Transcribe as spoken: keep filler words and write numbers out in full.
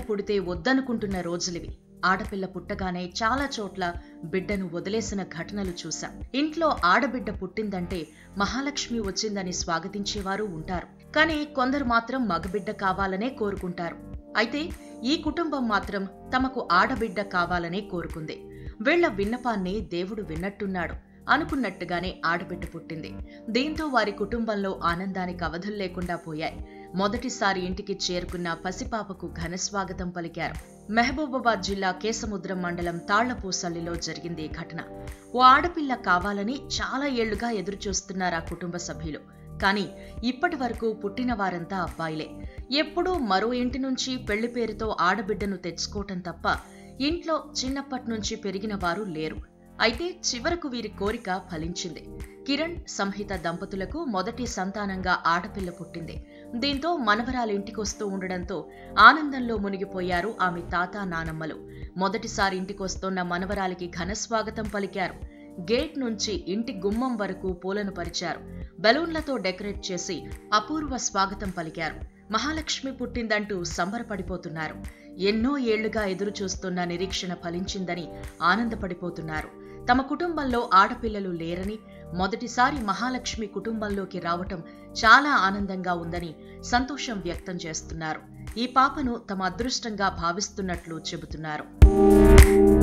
పుడితే వద్దనుకుంటున్న రోజులివి. ఆడపిల్ల పుట్టగానే చాలా చోట్ల బిడ్డను వదిలేసిన ఘటనలు చూశాం. ఇంట్లో ఆడబిడ్డ పుట్టిందంటే మహాలక్ష్మి వచ్చిందని స్వాగతించేవారు ఉంటారు. కానీ కొందరు మాత్రం మగబిడ్డ కావాలనే కోరుకుంటారు. అయితే ఈ కుటుంబం మాత్రం తమకు ఆడబిడ్డ కావాలనే కోరుకుంది. వీళ్ల విన్నపాన్ని దేవుడు విన్నట్టున్నాడు. అనుకున్నట్టుగానే ఆడబిడ్డ పుట్టింది. దీంతో వారి కుటుంబంలో ఆనందానికి అవధులు లేకుండా పోయాయి. మొదటిసారి ఇంటికి చేరుకున్న పసిపాపకు ఘనస్వాగతం పలికారు. మహబూబాబాద్ జిల్లా కేసముద్రం మండలం తాళ్లపూసల్లిలో జరిగింది ఈ ఘటన. ఓ ఆడపిల్ల కావాలని చాలా ఏళ్లుగా ఎదురుచూస్తున్నారు ఆ కుటుంబ సభ్యులు. కానీ ఇప్పటి వరకు పుట్టిన వారంతా అబ్బాయిలే. ఎప్పుడూ మరో ఇంటి నుంచి పెళ్లి పేరుతో ఆడబిడ్డను తెచ్చుకోవటం తప్ప ఇంట్లో చిన్నప్పటి నుంచి పెరిగిన వారు లేరు. అయితే చివరకు వీరి కోరిక ఫలించింది. కిరణ్, సంహిత దంపతులకు మొదటి సంతానంగా ఆడపిల్ల పుట్టింది. దీంతో మనవరాలింటికొస్తూ ఉండడంతో ఆనందంలో మునిగిపోయారు ఆమె తాత, నానమ్మలు. మొదటిసారి ఇంటికొస్తోన్న మనవరాలికి ఘనస్వాగతం పలికారు. గేట్ నుంచి ఇంటి గుమ్మం వరకు పూలను పరిచారు. బెలూన్లతో డెకరేట్ చేసి అపూర్వ స్వాగతం పలికారు. మహాలక్ష్మి పుట్టిందంటూ సంబరపడిపోతున్నారు. ఎన్నో ఏళ్లుగా ఎదురు చూస్తున్న నిరీక్షణ ఫలించిందని ఆనందపడిపోతున్నారు. తమ కుటుంబంలో ఆడపిల్లలు లేరని, మొదటిసారి మహాలక్ష్మి కుటుంబంలోకి రావటం చాలా ఆనందంగా ఉందని సంతోషం వ్యక్తం చేస్తున్నారు. ఈ పాపను తమ అదృష్టంగా భావిస్తున్నట్లు చెబుతున్నారు.